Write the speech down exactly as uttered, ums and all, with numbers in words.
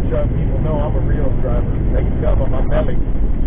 truck, people know I'm a real driver. They can tell by my belly.